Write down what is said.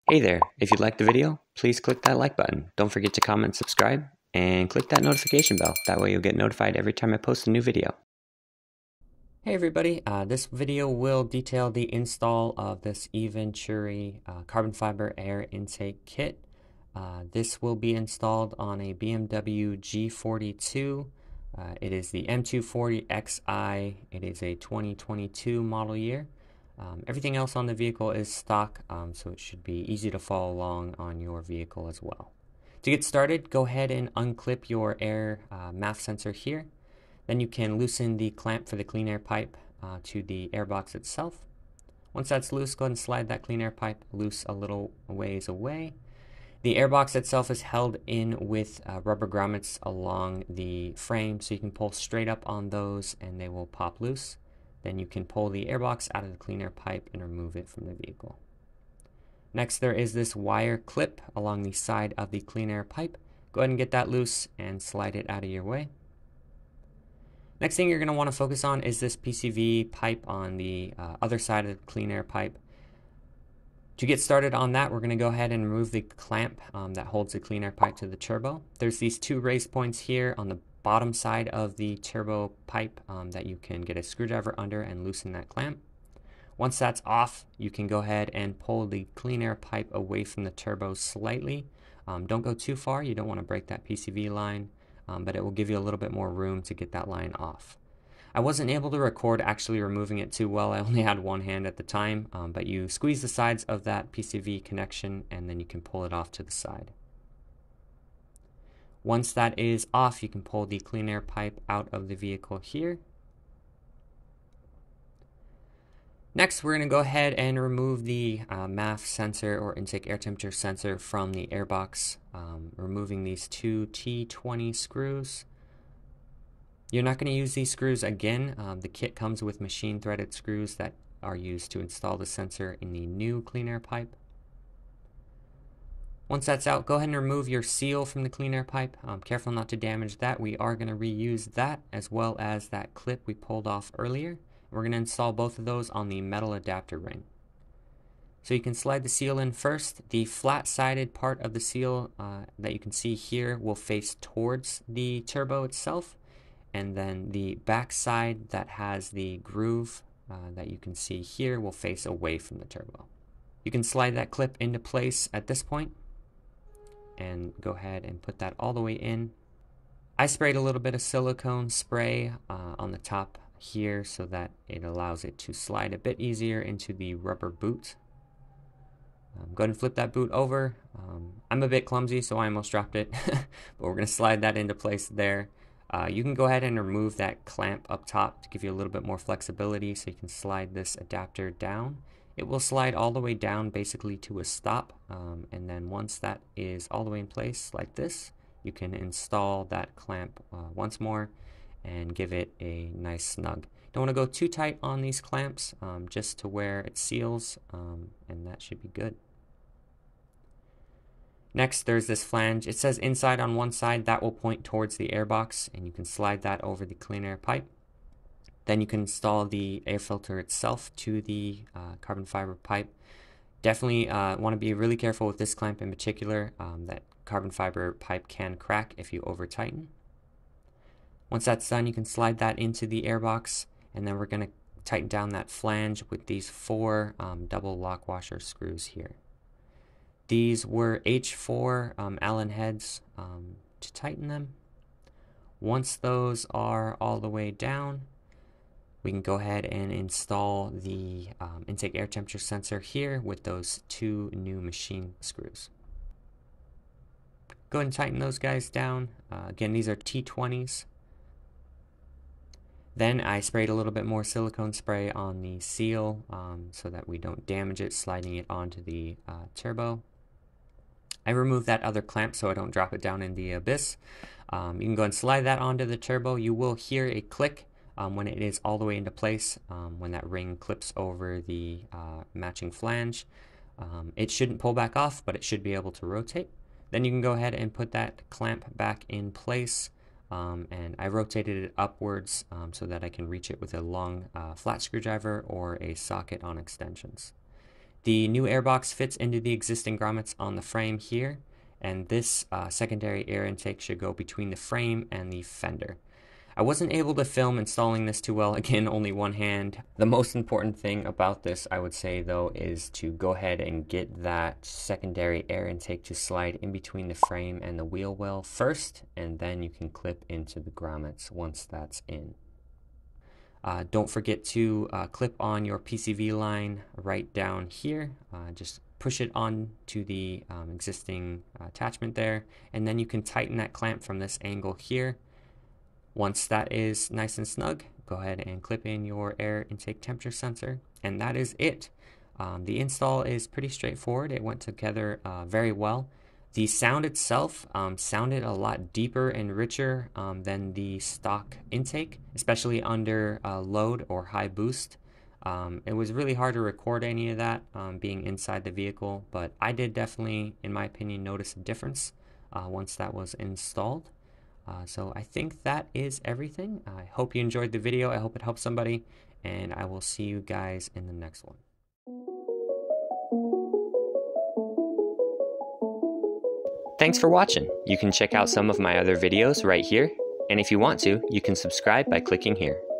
Hey there, if you liked the video, please click that like button. Don't forget to comment, subscribe, and click that notification bell. That way you'll get notified every time I post a new video. Hey everybody, this video will detail the install of this Eventuri carbon fiber air intake kit. This will be installed on a BMW G42. It is the M240XI. It is a 2022 model year. Everything else on the vehicle is stock, so it should be easy to follow along on your vehicle as well. To get started, go ahead and unclip your air MAF sensor here. Then you can loosen the clamp for the clean air pipe to the airbox itself. Once that's loose, go ahead and slide that clean air pipe loose a little ways away. The airbox itself is held in with rubber grommets along the frame, so you can pull straight up on those and they will pop loose. Then you can pull the airbox out of the clean air pipe and remove it from the vehicle. Next, there is this wire clip along the side of the clean air pipe. Go ahead and get that loose and slide it out of your way. Next thing you're going to want to focus on is this PCV pipe on the other side of the clean air pipe. To get started on that, we're going to go ahead and remove the clamp that holds the clean air pipe to the turbo. There's these two raised points here on the bottom side of the turbo pipe that you can get a screwdriver under and loosen that clamp. Once that's off, you can go ahead and pull the clean air pipe away from the turbo slightly. Don't go too far, you don't want to break that PCV line, but it will give you a little bit more room to get that line off. I wasn't able to record actually removing it too well. I only had one hand at the time, but you squeeze the sides of that PCV connection and then you can pull it off to the side. Once that is off, you can pull the clean air pipe out of the vehicle here. Next, we're going to go ahead and remove the MAF sensor or intake air temperature sensor from the airbox, removing these two T20 screws. You're not going to use these screws again. The kit comes with machine threaded screws that are used to install the sensor in the new clean air pipe. Once that's out, go ahead and remove your seal from the clean air pipe. Careful not to damage that. We are going to reuse that as well as that clip we pulled off earlier. We're going to install both of those on the metal adapter ring. So you can slide the seal in first. The flat-sided part of the seal that you can see here will face towards the turbo itself, and then the back side that has the groove that you can see here will face away from the turbo. You can slide that clip into place at this point and go ahead and put that all the way in. I sprayed a little bit of silicone spray on the top here so that it allows it to slide a bit easier into the rubber boot. Go ahead and flip that boot over. I'm a bit clumsy, so I almost dropped it, but we're going to slide that into place there. You can go ahead and remove that clamp up top to give you a little bit more flexibility, so you can slide this adapter down. It will slide all the way down basically to a stop, and then once that is all the way in place like this, you can install that clamp once more and give it a nice snug. Don't want to go too tight on these clamps, just to where it seals, and that should be good. Next, there's this flange. It says inside on one side. That will point towards the airbox, and you can slide that over the clean air pipe. Then you can install the air filter itself to the carbon fiber pipe. Definitely want to be really careful with this clamp in particular. That carbon fiber pipe can crack if you over tighten. Once that's done, you can slide that into the airbox, and then we're going to tighten down that flange with these four double lock washer screws here. These were H4 Allen heads to tighten them. Once those are all the way down, we can go ahead and install the intake air temperature sensor here with those two new machine screws. Go ahead and tighten those guys down. Again, these are T20s. Then I sprayed a little bit more silicone spray on the seal so that we don't damage it, sliding it onto the turbo. I removed that other clamp so I don't drop it down in the abyss. You can go and slide that onto the turbo. You will hear a click when it is all the way into place, when that ring clips over the matching flange. It shouldn't pull back off, but it should be able to rotate. Then you can go ahead and put that clamp back in place. And I rotated it upwards so that I can reach it with a long flat screwdriver or a socket on extensions. The new airbox fits into the existing grommets on the frame here, and this secondary air intake should go between the frame and the fender. I wasn't able to film installing this too well, again, only one hand. The most important thing about this, I would say though, is to go ahead and get that secondary air intake to slide in between the frame and the wheel well first, and then you can clip into the grommets once that's in. Don't forget to clip on your PCV line right down here. Just push it on to the existing attachment there, and then you can tighten that clamp from this angle here. Once that is nice and snug, go ahead and clip in your air intake temperature sensor, and that is it. The install is pretty straightforward. It went together very well. The sound itself sounded a lot deeper and richer than the stock intake, especially under load or high boost. It was really hard to record any of that being inside the vehicle, but I did definitely, in my opinion, notice a difference once that was installed. So I think that is everything. I hope you enjoyed the video. I hope it helped somebody, and I will see you guys in the next one. Thanks for watching. You can check out some of my other videos right here, and if you want to, you can subscribe by clicking here.